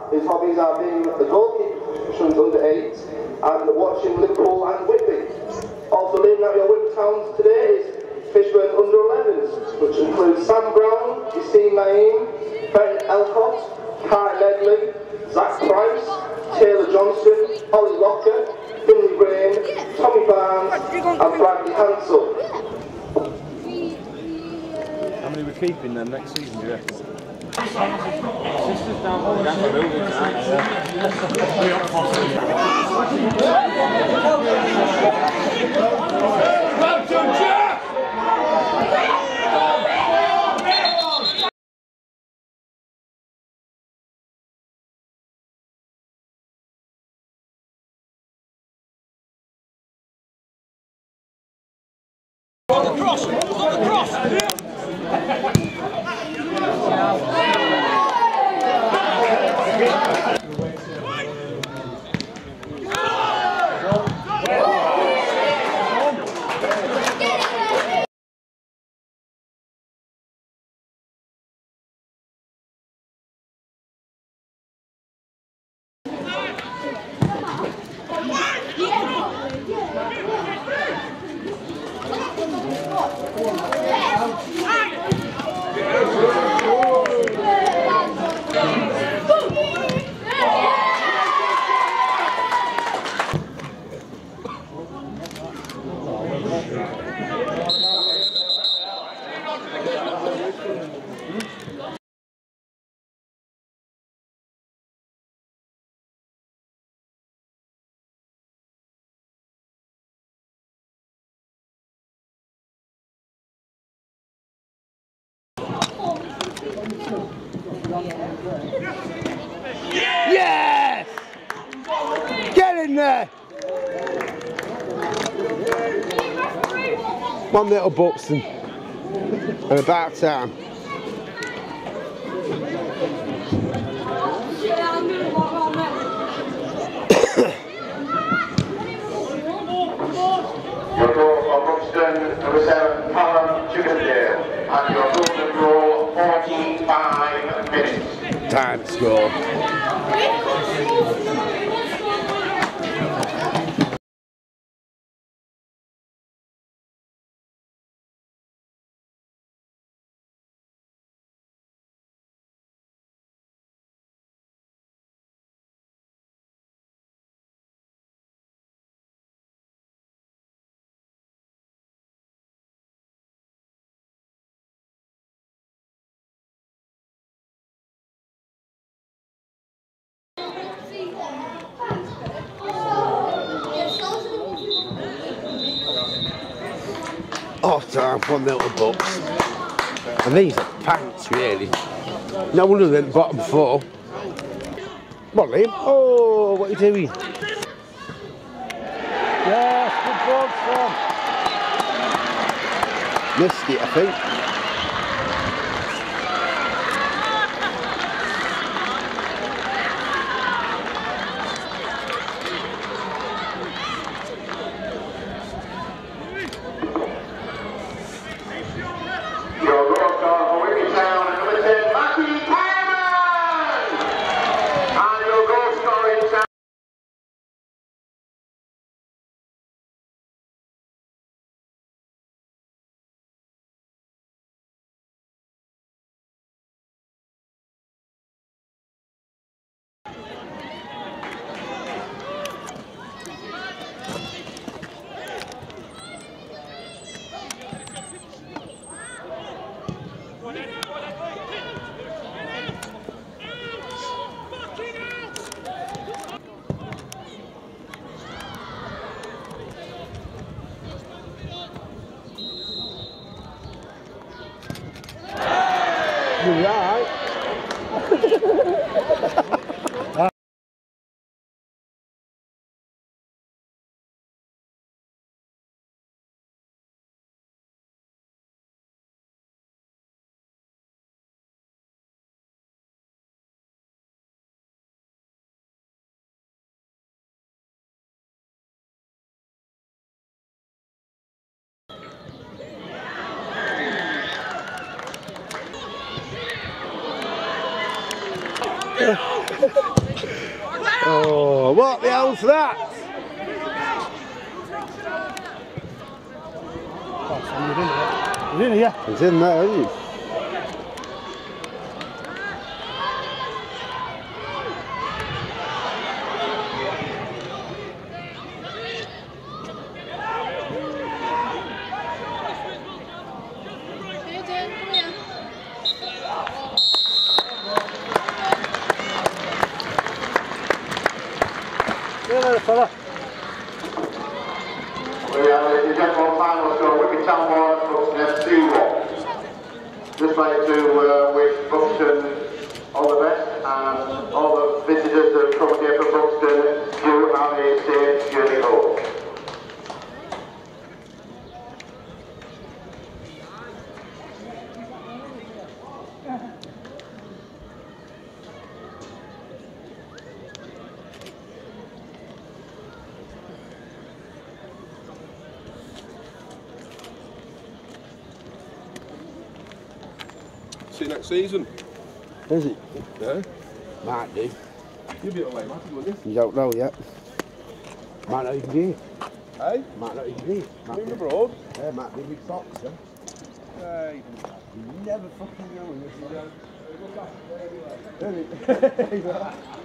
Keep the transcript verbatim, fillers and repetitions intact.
His hobbies are being the goalkeeper for under eight and watching Liverpool and Whitby. Also leading out your Whitby towns today is Fishburn under elevens, which includes Sam Brown, Yassine Naeem, Ben Elcott, Kai Medley, Zach Price, Taylor Johnston, Ollie Locker, Finley Rain, Tommy Barnes and Bradley Hansel. How many we're keeping then next season, do you reckon? Sisters down for the gap of building tonight. Well done, Jack! On the cross! On the cross! Yes! Get in there! One little Buxton. And about time. Your goal for Buxton, number seven, Callum Chickendale, and your golden goal, forty-five minutes. Time to score. Oh, time, one little box. And these are pants, really. No wonder they're the bottom four. Come on, Liam. Oh, what are you doing? Yes, good ball, Tom. Missed it, I think. Oh, what the hell's that? He's in here. He's in there, isn't he? See you later, fella. We have the general final score, Wicked Town one, Buxton F two one. Just like to uh, wish Buxton all the best and all the visitors that have come here from Buxton do have a safe journey home. See you next season. Is it? Yeah. Might do. You'll be away, Matty, won't you? You don't know yet. Might not even be. Hey? Might not even be. Might Moving be. abroad? Yeah, might be big fox, yeah. Hey. You never fucking know when this is.